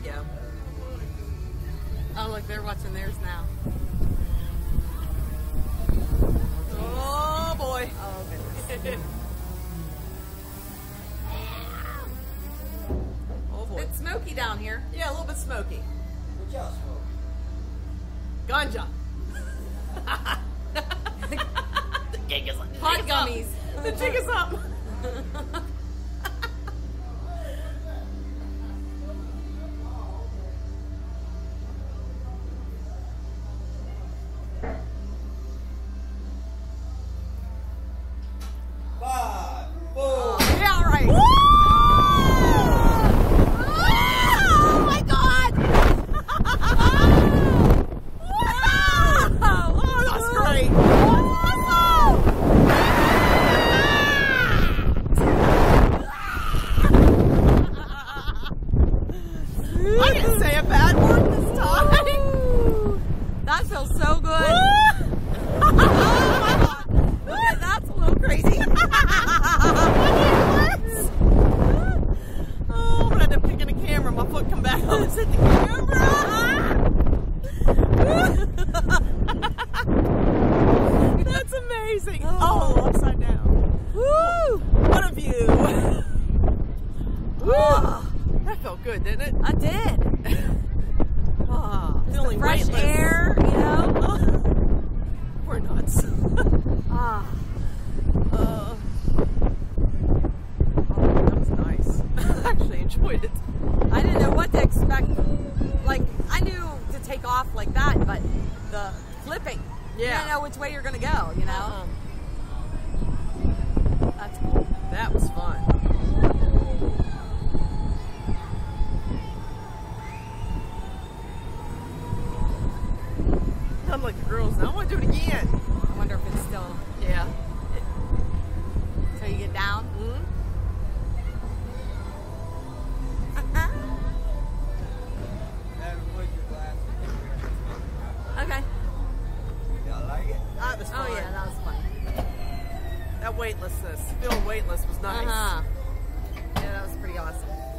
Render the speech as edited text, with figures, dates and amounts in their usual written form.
go. Oh, look, they're watching theirs now. Oh, boy. Oh, goodness. Oh, boy. It's smoky down here. Yeah, a little bit smoky. What y'all smoke? Ganja. The gig is Hot gummies. The jig is up. Five, four. Yeah, all right. Oh, my God. Oh, that's great. I didn't say a bad word this time. That feels so good. Oh, my God. Okay, that's a little crazy. Oh, I'm gonna have to pick in the camera. My foot come back. Oh, is it the camera? That's amazing. Oh, upside down. Woo! What a view. Oh, that felt good, didn't it? I did. Oh, feeling Fresh weightless. air, you know? We're nuts. Ah. Oh, that was nice. I actually enjoyed it. I didn't know what to expect. Like, I knew to take off like that, but the flipping. You Yeah. don't know which way you're going to go, you know? Uh-uh. That's cool. That was fun. I'm like the girls now. I want to do it again. I wonder if it's still Yeah. until you get down. Mm-hmm. Evan, put your glasses. Okay. Y'all like it? That was fun. Oh, yeah, that was fun. That weightlessness, feeling weightless was nice. Uh-huh. Yeah, that was pretty awesome.